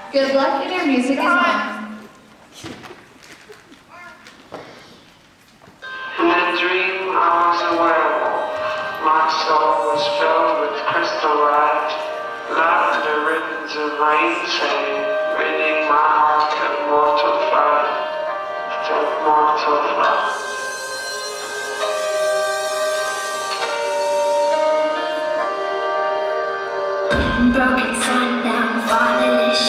Good luck in your music as well. In a dream I was a werewolf. My soul was filled with crystal light. Lavender ribbons of rain saying, ridding my heart of mortal flight. Of mortal flight. Broken sundown, fatherless